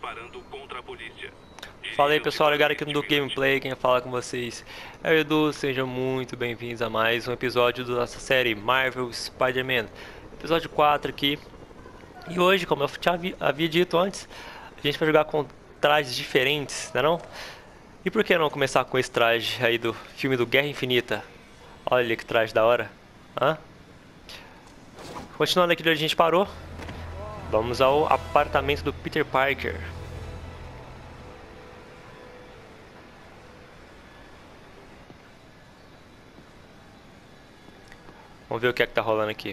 disparando contra a polícia. Fala aí pessoal, ligado aqui no Duke Gameplay, quem fala com vocês é o Edu, sejam muito bem-vindos a mais um episódio da nossa série Marvel Spider-Man, episódio 4 aqui. E hoje, como eu já havia dito antes, a gente vai jogar com trajes diferentes, não é não? E por que não começar com esse traje aí do filme do Guerra Infinita? Olha que traje da hora, hã? Continuando aqui de onde a gente parou, vamos ao apartamento do Peter Parker. Vamos ver o que é que tá rolando aqui.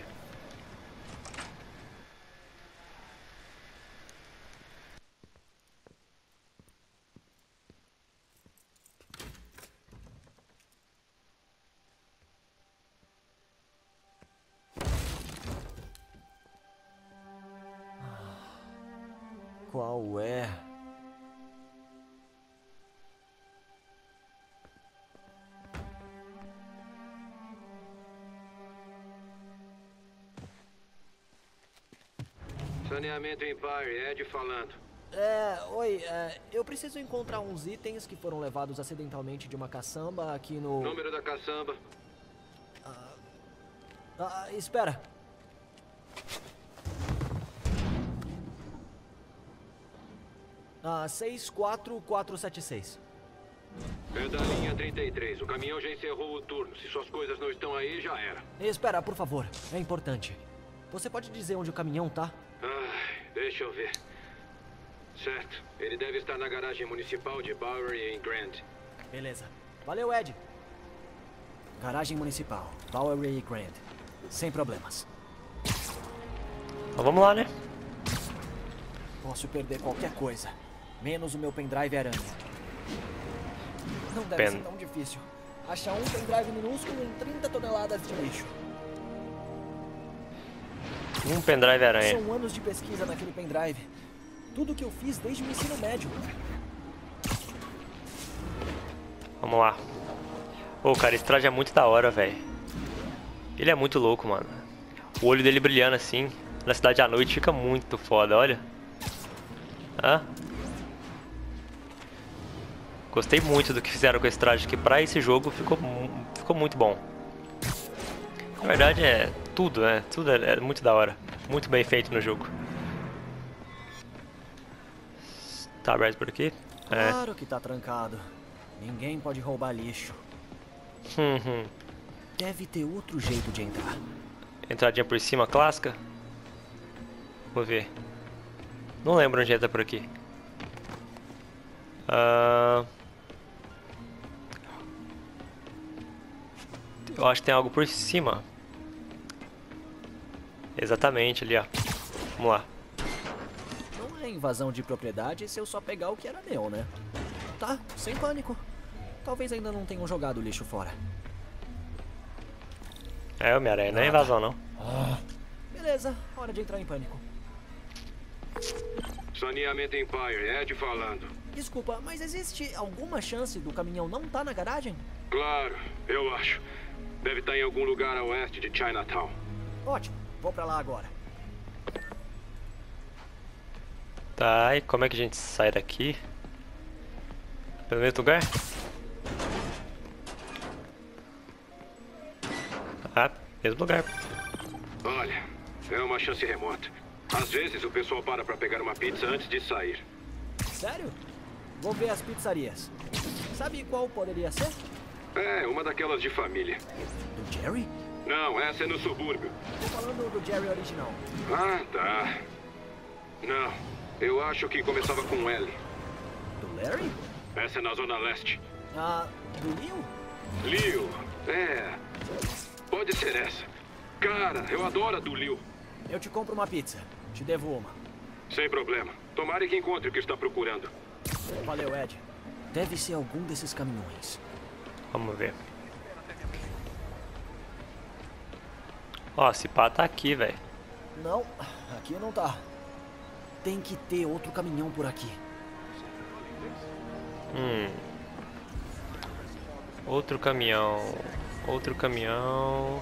Qual é? Saneamento Empire, Ed falando. Oi, eu preciso encontrar uns itens que foram levados acidentalmente de uma caçamba aqui no... Número da caçamba. Espera. Ah, 64476. É da linha 33. O caminhão já encerrou o turno. Se suas coisas não estão aí, já era. Espera, por favor. É importante. Você pode dizer onde o caminhão tá? Deixa eu ver. Certo. Ele deve estar na garagem municipal de Bowery em Grand. Beleza. Valeu, Ed. Garagem municipal, Bowery e Grand. Sem problemas. Então vamos lá, né? Posso perder qualquer coisa, menos o meu pendrive aranha. Não deve ser tão difícil. Achar um pendrive minúsculo em 30 toneladas de lixo. Um pendrive aranha. São anos de pesquisa naquele pendrive. Tudo que eu fiz desde o ensino médio. Vamos lá. Pô, cara, esse traje é muito da hora, velho. Ele é muito louco, mano. O olho dele brilhando assim, na cidade à noite, fica muito foda, olha. Hã? Gostei muito do que fizeram com esse traje aqui. Pra esse jogo ficou muito bom. Na verdade é tudo, né? Tudo é muito da hora. Muito bem feito no jogo. Tá aberto por aqui? Claro que tá trancado. Ninguém pode roubar lixo. Deve ter outro jeito de entrar. Entradinha por cima, clássica? Vou ver. Não lembro onde entra por aqui. Eu acho que tem algo por cima. Exatamente, ali ó. Vamos lá. Não é invasão de propriedade se eu só pegar o que era meu, né? Tá, sem pânico. Talvez ainda não tenham jogado o lixo fora. É, Homem-Aranha, não é invasão não. Beleza, hora de entrar em pânico. Saneamento Empire, Ed falando. Desculpa, mas existe alguma chance do caminhão não tá na garagem? Claro, eu acho. Deve estar em algum lugar a oeste de Chinatown. Ótimo, vou pra lá agora. Tá, e como é que a gente sai daqui? Pelo mesmo lugar? Ah, mesmo lugar. Olha, é uma chance remota. Às vezes o pessoal para pra pegar uma pizza antes de sair. Sério? Vou ver as pizzarias. Sabe qual poderia ser? É, uma daquelas de família. Do Jerry? Não, essa é no subúrbio. Tô falando do Jerry original. Ah, tá. Não, eu acho que começava com L. Do Larry? Essa é na Zona Leste. Do Leo? Leo, pode ser essa. Cara, eu adoro a do Leo. Eu te compro uma pizza. Te devo uma. Sem problema. Tomara que encontre o que está procurando. Valeu, Ed. Deve ser algum desses caminhões. Vamos ver. Ó, esse pá tá aqui, velho. Não, aqui não tá. Tem que ter outro caminhão por aqui. Outro caminhão. Outro caminhão.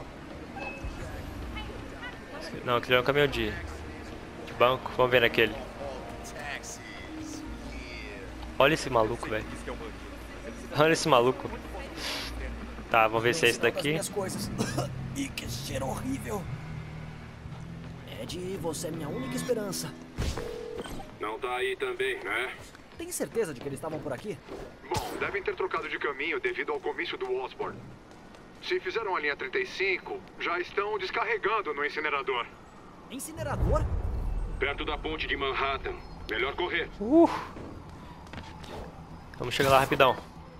Não, aquele é um caminhão de banco. Vamos ver naquele. Olha esse maluco, velho. Olha esse maluco. Tá, vamos ver se é esse daqui. Ih, que cheiro horrível. Ed, você é minha única esperança. Não tá aí também, né? Tem certeza de que eles estavam por aqui? Bom, devem ter trocado de caminho devido ao comício do Osborn. Se fizeram a linha 35, já estão descarregando no incinerador. Incinerador? Perto da ponte de Manhattan. Melhor correr. Vamos chegar lá rapidão.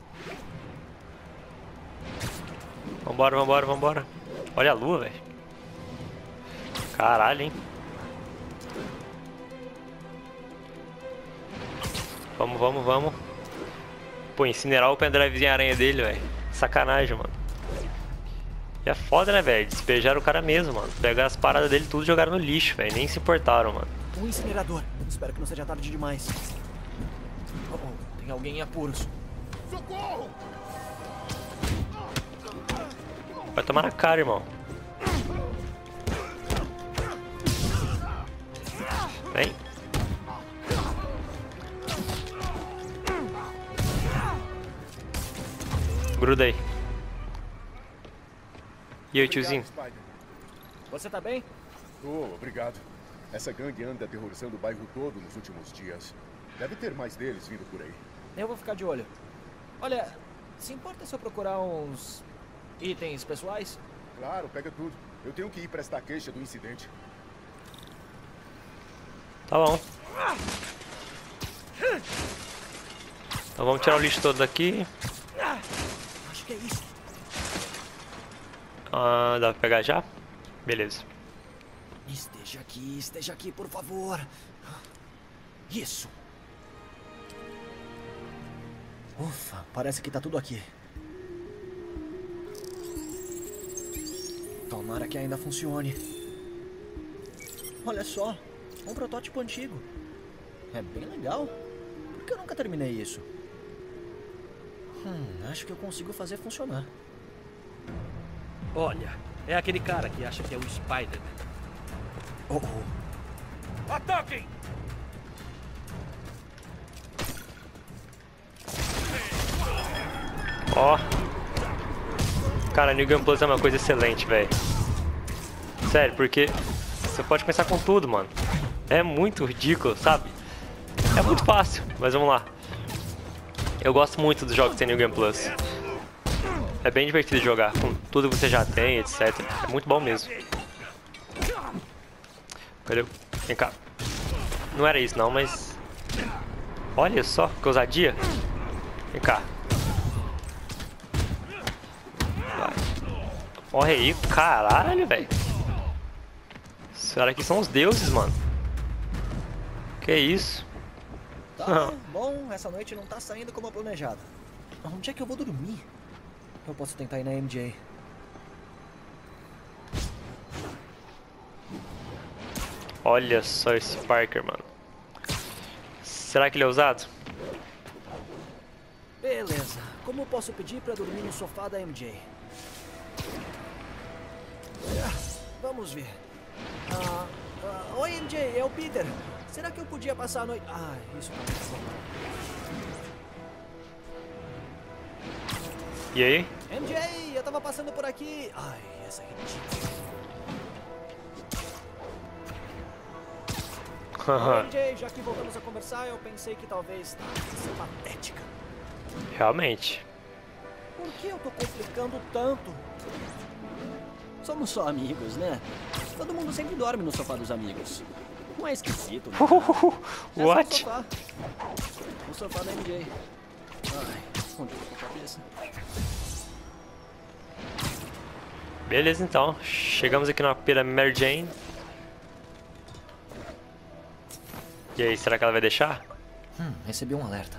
Vambora, vambora, vambora. Olha a lua, velho. Caralho, hein. Vamos, vamos, vamos. Pô, incinerar o pendrivezinho aranha dele, velho. Sacanagem, mano. E é foda, né, velho? Despejaram o cara mesmo, mano. Pegaram as paradas dele tudo e jogaram no lixo, velho. Nem se importaram, mano. Um incinerador. Espero que não seja tarde demais. Tem alguém em apuros. Socorro! Vai tomar na cara, irmão. Vem. Gruda aí. E aí, tiozinho? Você tá bem? Obrigado. Essa gangue anda aterrorizando o bairro todo nos últimos dias. Deve ter mais deles vindo por aí. Eu vou ficar de olho. Olha, se importa se eu procurar uns itens pessoais? Claro, pega tudo. Eu tenho que ir prestar queixa do incidente. Tá bom. Então vamos tirar o lixo todo daqui. Acho que é isso. Ah, dá pra pegar já? Beleza. Esteja aqui, por favor. Isso. Ufa, parece que tá tudo aqui. Tomara que ainda funcione. Olha só, um protótipo antigo. É bem legal. Por que eu nunca terminei isso? Acho que eu consigo fazer funcionar. Olha, é aquele cara que acha que é o Spider-Man. Ataquem! Ó. Cara, New Game Plus é uma coisa excelente, velho. Sério, porque você pode começar com tudo, mano. É muito ridículo, sabe? É muito fácil, mas vamos lá. Eu gosto muito dos jogos que tem New Game Plus. É bem divertido de jogar, com tudo que você já tem, etc. É muito bom mesmo. Cadê? Vem cá. Não era isso não, mas... Olha só, que ousadia. Vem cá. Vai. Olha aí, caralho, velho. Será que são os deuses, mano? Que isso? Tá bom, essa noite não tá saindo como planejado. Onde é que eu vou dormir? Eu posso tentar ir na MJ. Olha só esse Parker, mano. Será que ele é ousado? Beleza. Como posso pedir pra dormir no sofá da MJ? Vamos ver. Oi, MJ, é o Peter. Será que eu podia passar a noite... isso tá muito bom. E aí? MJ, eu tava passando por aqui. Essa é ridícula. MJ, já que voltamos a conversar, eu pensei que talvez fosse patética. Realmente. Por que eu tô complicando tanto? Somos só amigos, né? Todo mundo sempre dorme no sofá dos amigos. Não é esquisito, né? What? O sofá da MJ. Onde eu tô com a cabeça? Beleza, então. Chegamos aqui no AP da Mary Jane. E aí, será que ela vai deixar? Recebi um alerta.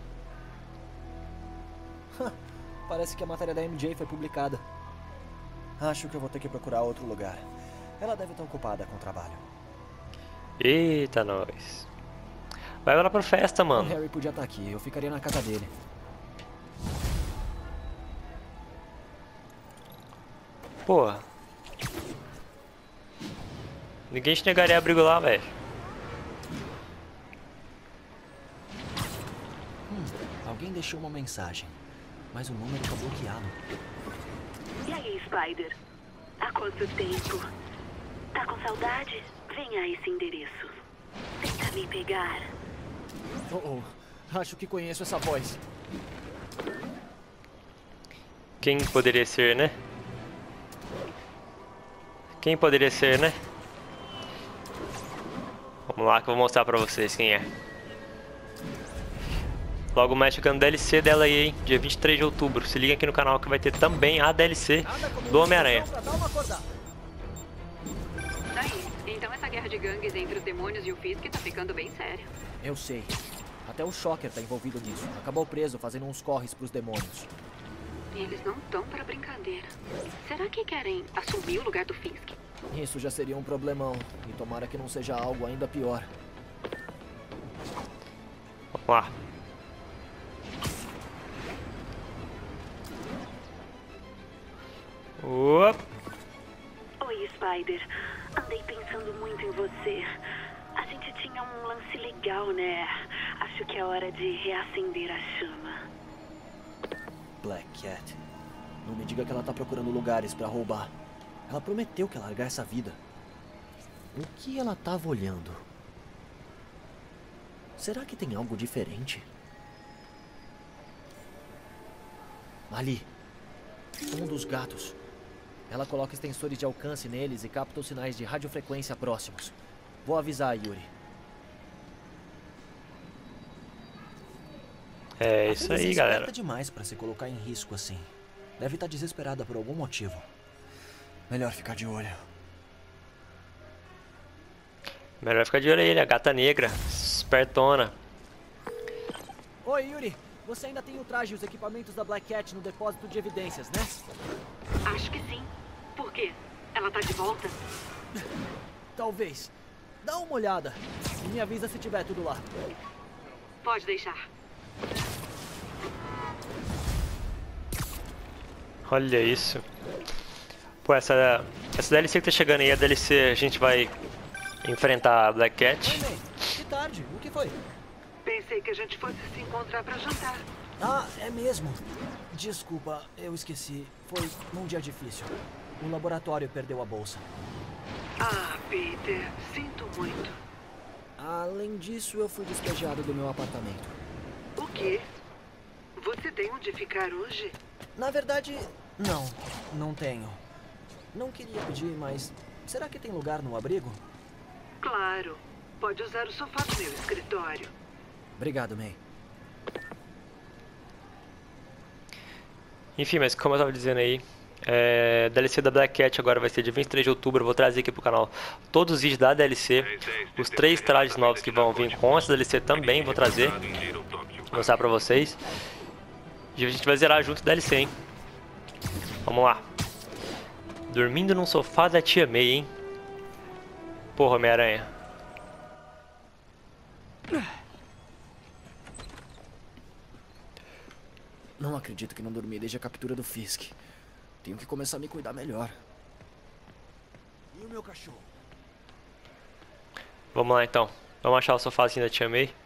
Parece que a matéria da MJ foi publicada. Acho que eu vou ter que procurar outro lugar. Ela deve estar ocupada com o trabalho. Eita, nós. Vai lá pra festa, O mano. Harry podia estar aqui, eu ficaria na casa dele. Porra. Ninguém te negaria abrigo lá, velho. Alguém deixou uma mensagem, mas o número tá bloqueado. E aí, Spider? Há quanto tempo? Tá com saudade? Venha a esse endereço. Tenta me pegar. Oh, acho que conheço essa voz. Quem poderia ser, né? Quem poderia ser, né? Vamos lá que eu vou mostrar pra vocês quem é. Logo mais chegando DLC dela aí, hein? Dia 23 de outubro. Se liga aqui no canal que vai ter também a DLC do Homem-Aranha. Aí, então essa guerra de gangues entre os demônios e o Fisk tá ficando bem séria. Eu sei. Até o Shocker tá envolvido nisso. Acabou preso fazendo uns corres pros demônios. Eles não estão para brincadeira. Será que querem assumir o lugar do Fisk? Isso já seria um problemão. E tomara que não seja algo ainda pior. Vamos lá. Opa. Oi, Spider. Andei pensando muito em você. A gente tinha um lance legal, né? Acho que é hora de reacender a chama. Black Cat. Não me diga que ela tá procurando lugares pra roubar. Ela prometeu que ia largar essa vida. O que ela tava olhando? Será que tem algo diferente? Ali. Um dos gatos. Ela coloca extensores de alcance neles e capta os sinais de radiofrequência próximos. Vou avisar a Yuri. É isso aí, galera. É demais pra se colocar em risco assim. Deve estar desesperada por algum motivo. Melhor ficar de olho. Melhor ficar de olho aí, a gata negra, espertona. Oi, Yuri. Você ainda tem o traje e os equipamentos da Black Cat no depósito de evidências, né? Acho que sim. Por quê? Ela tá de volta? Talvez. Dá uma olhada e me avisa se tiver tudo lá. Pode deixar. Olha isso. Pô, essa DLC que tá chegando aí, a DLC a gente vai enfrentar a Black Cat. Oi, May. Que tarde. O que foi? Pensei que a gente fosse se encontrar pra jantar. Ah, é mesmo. Desculpa, eu esqueci. Foi num dia difícil. O laboratório perdeu a bolsa. Ah, Peter, sinto muito. Além disso, eu fui despejado do meu apartamento. O quê? Você tem onde ficar hoje? Na verdade, não tenho. Não queria pedir, mas será que tem lugar no abrigo? Claro. Pode usar o sofá do meu escritório. Obrigado, May. Enfim, mas como eu tava dizendo aí, DLC da Black Cat agora vai ser dia 23 de outubro. Eu vou trazer aqui pro canal todos os vídeos da DLC. Os 3 trajes novos que vão vir com essa DLC também vou trazer. Mostrar pra vocês. E a gente vai zerar junto da DLC, hein? Vamos lá. Dormindo num sofá da tia May, hein? Porra, Homem-Aranha. Não acredito que não dormi desde a captura do Fisk. Tenho que começar a me cuidar melhor. E o meu cachorro? Vamos lá então. Vamos achar o sofazinho da tia May.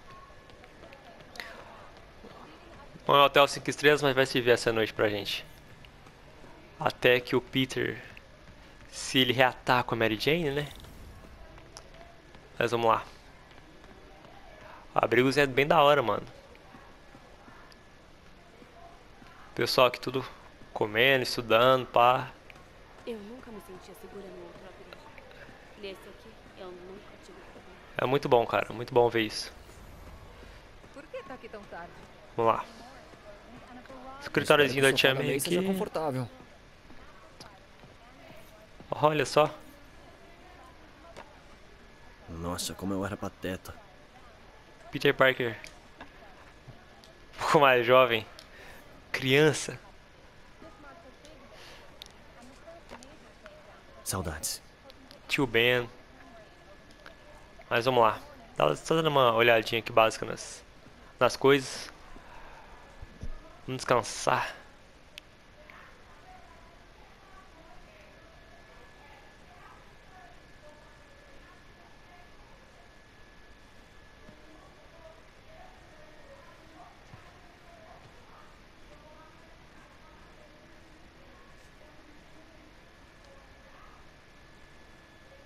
Não é um hotel 5 estrelas, mas vai servir essa noite pra gente. Até que o Peter, se ele reatar com a Mary Jane, né? Mas vamos lá. O abrigozinho é bem da hora, mano. Pessoal aqui tudo comendo, estudando, pá. Eu nunca me sentia segura no outro abrigo. Nesse aqui, eu nunca tive problema. É muito bom, cara. Muito bom ver isso. Por que tá aqui tão tarde? Vamos lá. Escritóriozinho da tia May aqui. Seja confortável. Olha só. Nossa, como eu era pateta. Peter Parker. Um pouco mais jovem. Criança. Saudades. Tio Ben. Mas vamos lá. Só dando uma olhadinha aqui básica nas coisas. Vamos descansar.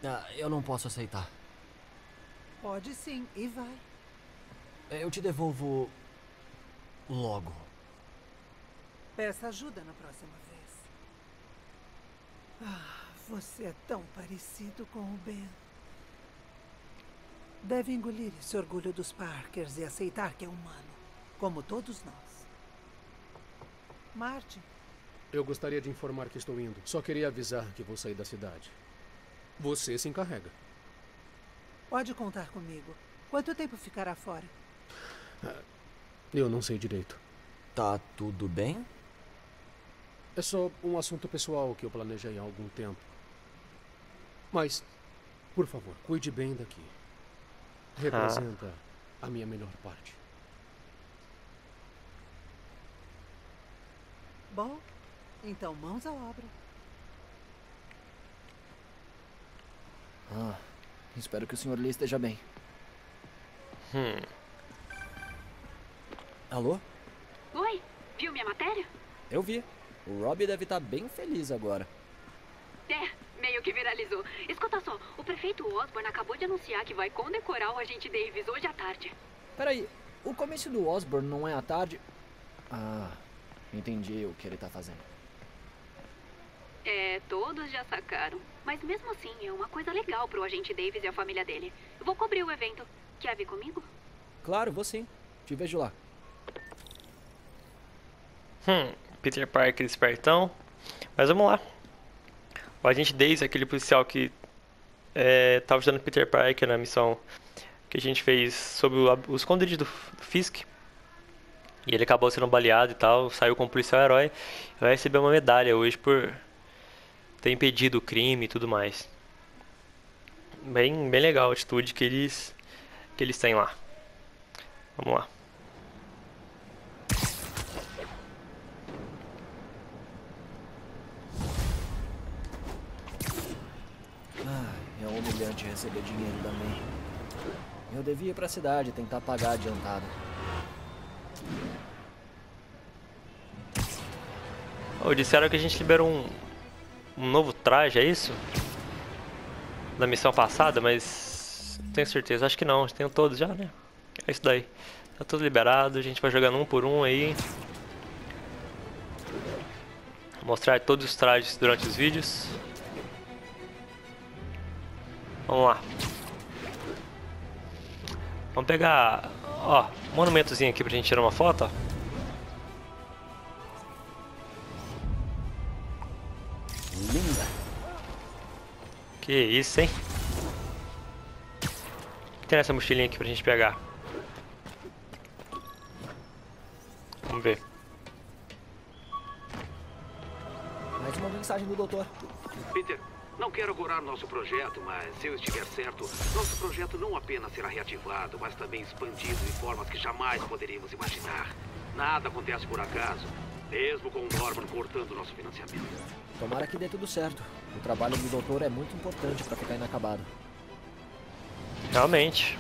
Eu não posso aceitar. Pode sim, e vai. Eu te devolvo logo. Peça ajuda na próxima vez. Você é tão parecido com o Ben. Deve engolir esse orgulho dos Parkers e aceitar que é humano, como todos nós. Martin. Eu gostaria de informar que estou indo. Só queria avisar que vou sair da cidade. Você se encarrega. Pode contar comigo. Quanto tempo ficará fora? Eu não sei direito. Tá tudo bem? É só um assunto pessoal que eu planejei há algum tempo. Mas, por favor, cuide bem daqui. Representa a minha melhor parte. Bom, então mãos à obra. Espero que o Sr. Lee esteja bem. Alô? Oi, viu minha matéria? Eu vi. O Robbie deve estar bem feliz agora. Meio que viralizou. Escuta só, o prefeito Osborn acabou de anunciar que vai condecorar o agente Davis hoje à tarde. Peraí, o comício do Osborn não é à tarde? Entendi o que ele tá fazendo. Todos já sacaram. Mas mesmo assim, é uma coisa legal pro agente Davis e a família dele. Eu vou cobrir o evento. Quer vir comigo? Claro, vou sim. Te vejo lá. Peter Parker espertão. Mas vamos lá. O agente Davis, aquele policial que tava ajudando Peter Parker na missão que a gente fez sobre o esconderijo do Fisk. E ele acabou sendo baleado e tal, saiu como policial herói. Vai receber uma medalha hoje por ter impedido o crime e tudo mais. Bem legal a atitude que eles têm lá. Vamos lá. É humilhante receber dinheiro da May. Eu devia ir pra cidade tentar pagar adiantado. Disseram que a gente liberou um novo traje, é isso? Da missão passada, mas não tenho certeza, acho que não, tenho todos já, né? É isso daí. Tá tudo liberado, a gente vai jogando um por um aí. Vou mostrar todos os trajes durante os vídeos. Vamos lá. Vamos pegar, um monumentozinho aqui pra gente tirar uma foto, ó. Linda. Que isso, hein? O que tem nessa mochilinha aqui pra gente pegar? Vamos ver. Mais uma mensagem do doutor. Peter, não quero agorar nosso projeto, mas se eu estiver certo, nosso projeto não apenas será reativado, mas também expandido em formas que jamais poderíamos imaginar. Nada acontece por acaso, mesmo com o Norman cortando nosso financiamento. Tomara que dê tudo certo. O trabalho do doutor é muito importante pra ficar inacabado. Realmente.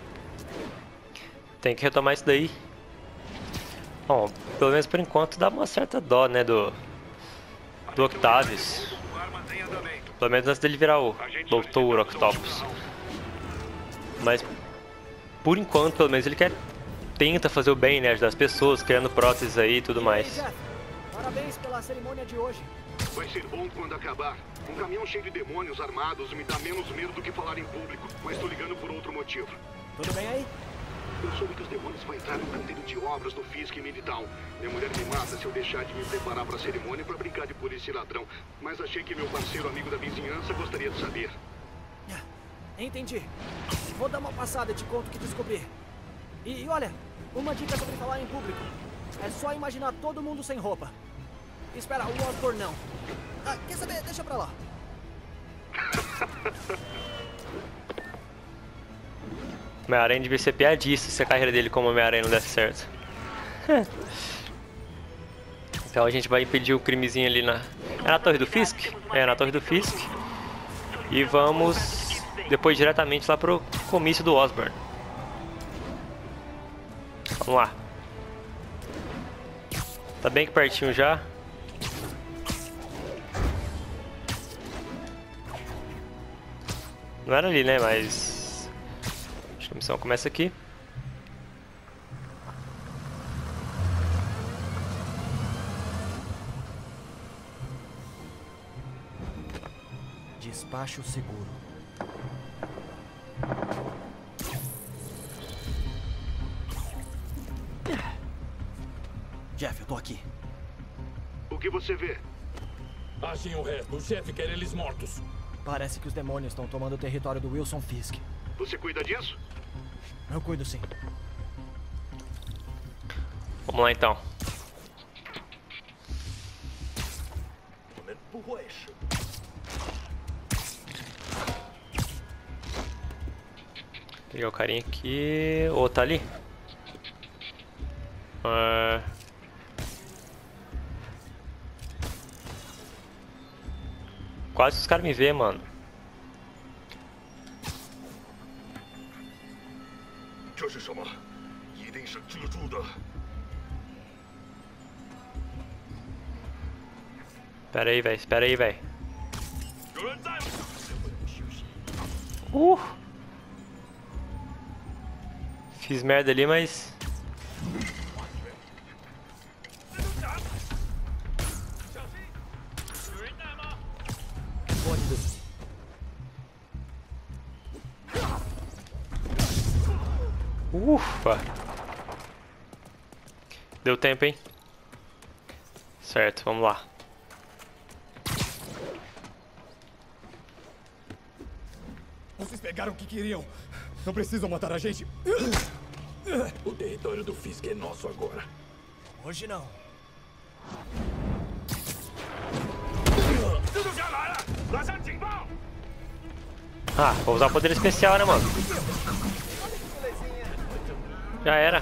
Tem que retomar isso daí. Bom, pelo menos por enquanto dá uma certa dó, né, do Octavius. Pelo menos antes dele virar o Doutor Octopus. Mas por enquanto, pelo menos ele tenta fazer o bem, né, ajudar as pessoas, criando próteses aí e tudo mais. Parabéns pela cerimônia de hoje. Vai ser bom quando acabar. Um caminhão cheio de demônios armados me dá menos medo do que falar em público, mas tô ligando por outro motivo. Tudo bem aí? Eu soube que os demônios vão entrar no canteiro de obras do Fisk em Midtown. Minha mulher me mata se eu deixar de me preparar pra cerimônia pra brincar de polícia e ladrão. Mas achei que meu parceiro amigo da vizinhança gostaria de saber. Entendi. Vou dar uma passada e te conto o que descobri. E olha, uma dica sobre falar em público. É só imaginar todo mundo sem roupa. Espera, o Osborn não. Quer saber? Deixa pra lá. Homem-Aranha devia ser piadista se a carreira dele como Homem-Aranha não desse certo. Então a gente vai impedir o crimezinho ali na... É na Torre do Fisk? É, na Torre do Fisk. E vamos depois diretamente lá pro comício do Osborn. Vamos lá. Tá bem que pertinho já. Não era ali, né? Mas... acho que a missão começa aqui. Despacho seguro. Jeff, eu tô aqui. O que você vê? Achem o resto. O chefe quer eles mortos. Parece que os demônios estão tomando o território do Wilson Fisk. Você cuida disso? Eu cuido sim. Vamos lá então. Pegar o carinha aqui. Ou tá ali? Quase os caras me vê, mano. Espera aí, velho. Espera aí, velho. Fiz merda ali, mas... ufa! Deu tempo, hein? Certo, vamos lá. Vocês pegaram o que queriam. Não precisam matar a gente. O território do Fisk é nosso agora. Hoje não. Ah, vou usar o poder especial, né, mano? Já era.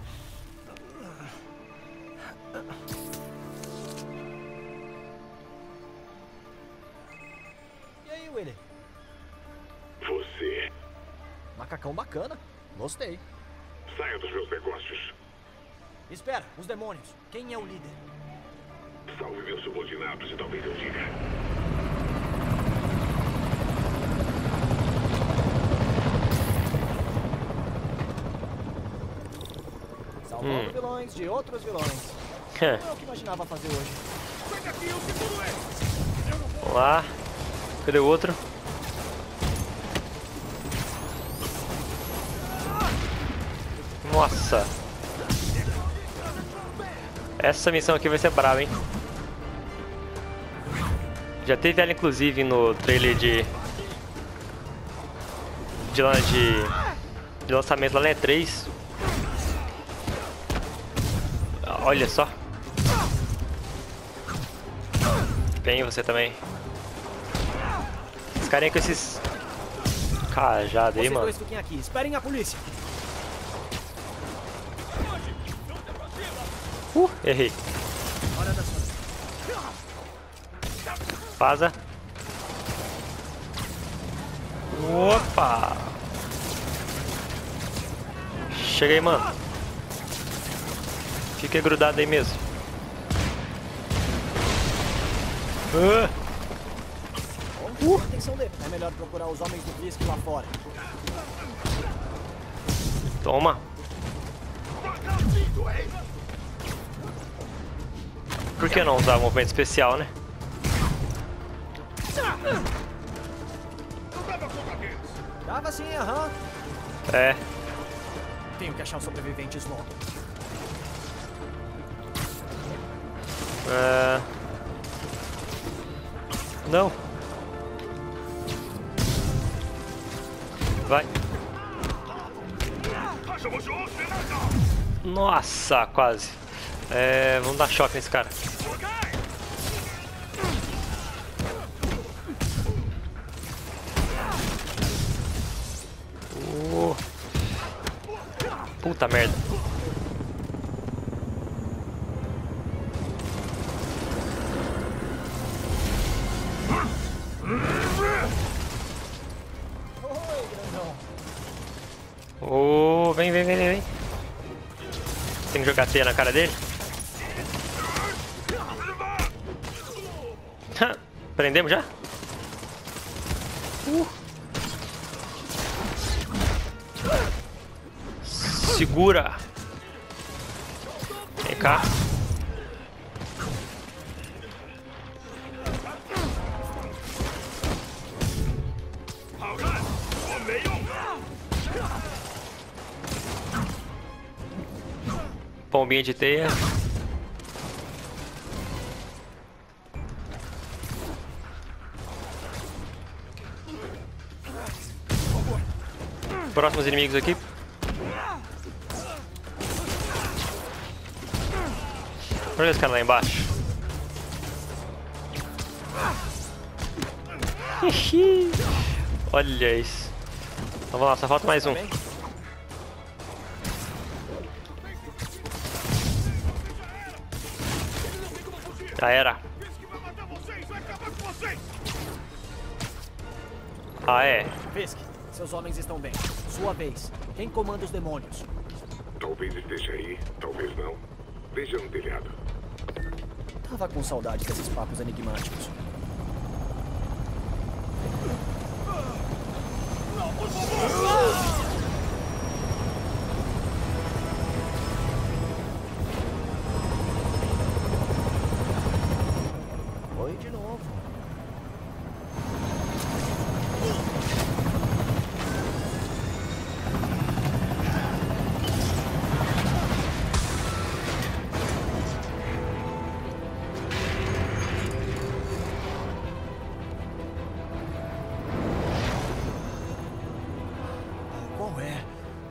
E aí, Willy? Você. Macacão bacana. Gostei. Saia dos meus negócios. Espera, os demônios. Quem é o líder? Salve meus subordinados e talvez eu diga. Salvando vilões de outros vilões. Não é o que imaginava fazer hoje. Vamos lá. Cadê o outro? Nossa. Essa missão aqui vai ser brava, hein? Já teve ela, inclusive, no trailer de lançamento lá na E3. Olha só. Bem, você também. Esse carinha com esses cajados aí, mano. Vocês dois fiquem aqui. Esperem a polícia. Errei. Vaza. Opa. Chega aí, mano. Fica grudado aí mesmo. Atenção dele. É melhor procurar os homens do Fisk lá fora. Toma. Por que não usar o movimento especial, né? Dava sim, aham. É. Tenho que achar os sobreviventes logo. Não. Vai. Nossa, quase. Vamos dar choque nesse cara. Puta merda. Vem. Tem que jogar teia na cara dele. Prendemos já? Segura. Vem cá. Pombinha de teia. Próximos inimigos aqui. Olha esse cara lá embaixo. Olha isso. Então vamos lá, só falta mais um. Já era. Ah, é? Fisk, seus homens estão bem. Sua vez. Quem comanda os demônios? Talvez esteja aí, talvez não. Veja no telhado. Tava com saudade desses papos enigmáticos. Não, por favor! Foi de novo. Qual é?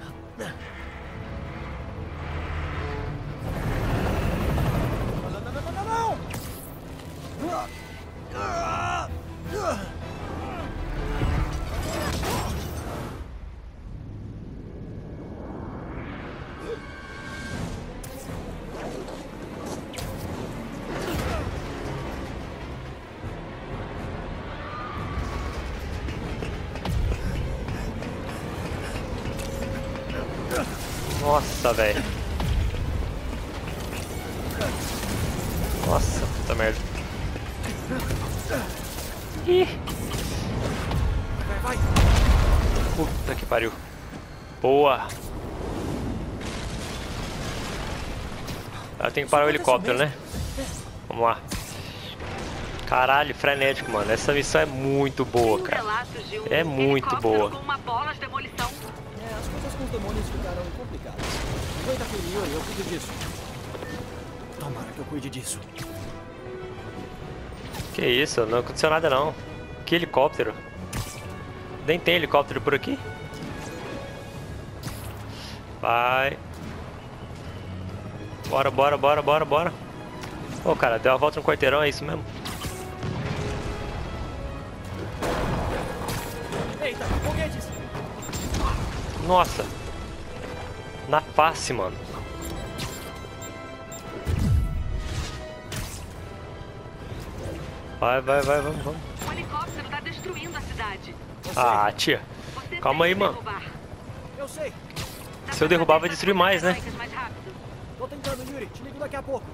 Nossa, velho. Nossa, puta merda. Ih. Vai. Puta que pariu. Boa. Eu tenho que parar o helicóptero, né? Vamos lá. Caralho, frenético, mano. Essa missão é muito boa, cara. É muito boa. Com uma bola de demolição. As coisas com os demônios ficaram complicadas. Aguenta aquele Yuri, eu cuido disso. Tomara que eu cuide disso. Que isso, não aconteceu nada não. Que helicóptero? Nem tem helicóptero por aqui? Vai. Bora, bora, bora, bora, bora. Ô, cara, deu a volta no quarteirão, é isso mesmo? Eita, foguetes! Nossa. Na face, mano. Vai, vai, vai, vamos, vamos. O helicóptero tá destruindo a cidade. Ah, tia. Calma aí, mano. Eu sei. Se eu derrubar, vai destruir mais, né? Tô tentando, Yuri. Te ligo daqui a pouco.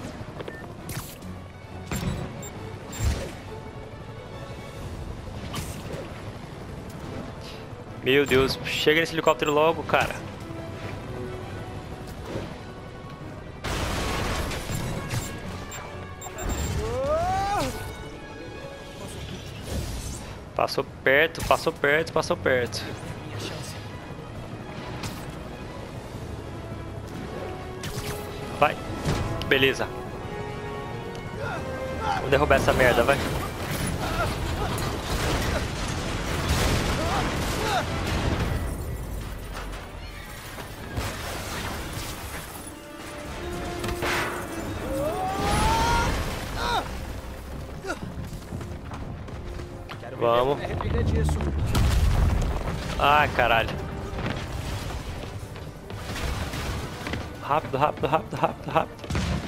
Meu Deus, chega nesse helicóptero logo, cara. Passou perto, passou perto, passou perto. Vai. Beleza. Vou derrubar essa merda, vai. Vamos. Ai, caralho. Rápido, rápido, rápido, rápido, rápido.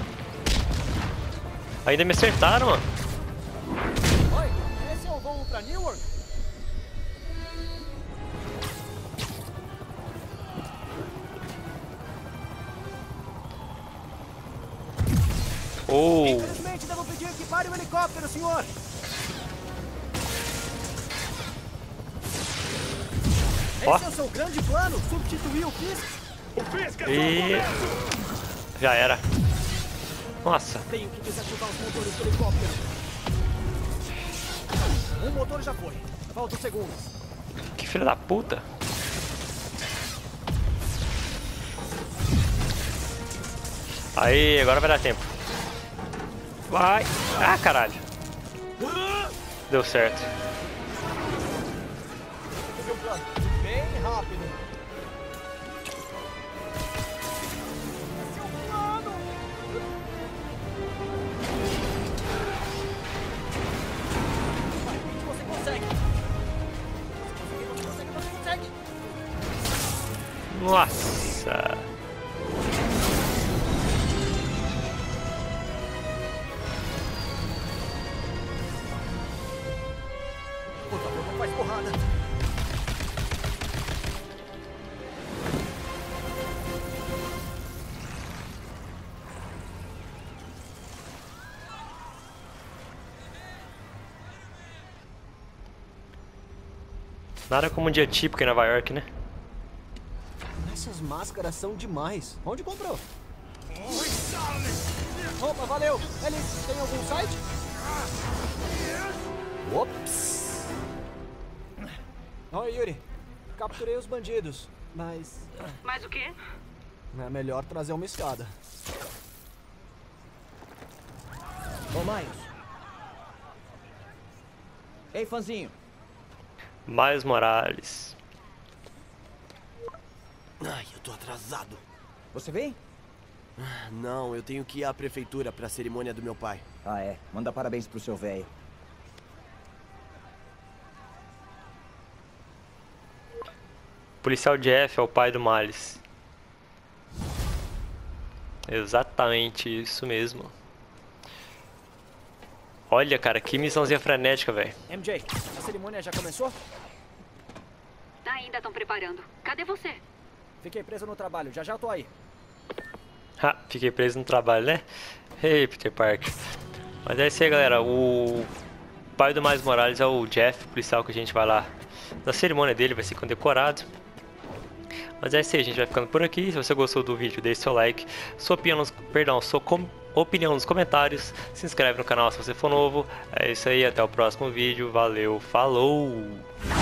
Ainda me acertaram, mano. Oi, esse é o voo pra Newark? Oh. Infelizmente, devo pedir que pare o helicóptero, senhor. Ó. Esse é o seu grande plano? Substituir o Fisk? E... já era. Nossa. Tenho que desativar os motores do helicóptero. Um motor já foi. Falta o segundo. Que filho da puta. Aí, agora vai dar tempo. Vai. Ah, caralho. Deu certo. Bem rápido. Você consegue. Você consegue. Nossa. Por favor, não faz porrada. Nada como um dia típico em Nova York, né? Essas máscaras são demais. Onde comprou? Opa, valeu. Eles têm algum site? Ops. Oi, Yuri. Capturei os bandidos, mas... Mas o quê? é melhor trazer uma escada. Ô, Miles. Ei, fãzinho. Miles Morales. Ai, eu tô atrasado. Você vem? Não, eu tenho que ir à prefeitura pra cerimônia do meu pai. Ah, é. Manda parabéns pro seu velho. Policial Jeff é o pai do Miles. Exatamente isso mesmo. Olha, cara, que missãozinha frenética, velho. MJ, a cerimônia já começou? Ainda estão preparando. Cadê você? Fiquei preso no trabalho. Já já eu tô aí. Ha, fiquei preso no trabalho, né? Ei, Peter Parker. Mas é isso aí, galera. O pai do Miles Morales é o Jeff, o policial que a gente vai lá na cerimônia dele, vai ser condecorado. Mas é isso aí, a gente vai ficando por aqui. Se você gostou do vídeo, deixe seu like, sua opinião nos comentários. Se inscreve no canal se você for novo. É isso aí, até o próximo vídeo. Valeu, falou!